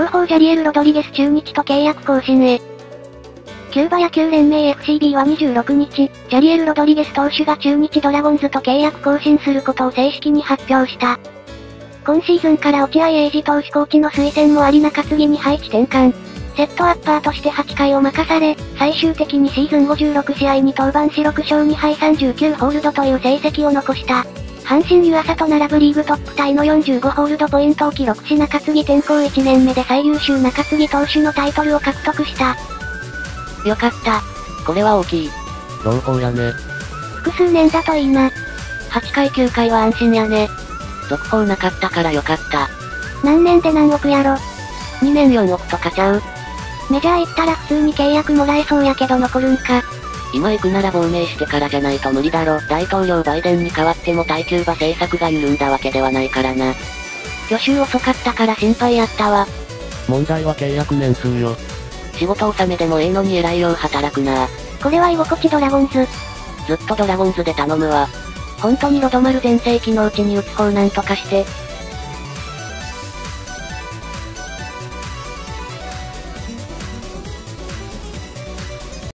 報ジャリエル・ロドリゲス中日と契約更新へ。キューバ野球連盟 FCB は26日、ジャリエル・ロドリゲス投手が中日ドラゴンズと契約更新することを正式に発表した。今シーズンから落合英二投手コーチの推薦もあり中継ぎに配置転換。セットアッパーとして8回を任され、最終的にシーズン56試合に登板し6勝2敗39ホールドという成績を残した。阪神湯浅と並ぶリーグトップタイの45ホールドポイントを記録し中継ぎ転向1年目で最優秀中継ぎ投手のタイトルを獲得した。よかった。これは大きい。 朗報やね。 複数年だといいな。 8回9回は安心やね。続報なかったからよかった。 何年で何億やろ。 2年4億とかちゃう。 メジャー行ったら普通に契約もらえそうやけど残るんか。 今行くなら亡命してからじゃないと無理だろ。大統領バイデンに代わっても対キューバ政策が緩んだわけではないからな。 去就遅かったから心配やったわ。 問題は契約年数よ。 仕事納めでもええのに偉いよう働くな。 これは居心地ドラゴンズ。 ずっとドラゴンズで頼むわ。本当にロドマル全盛期のうちに打つ方なんとかして、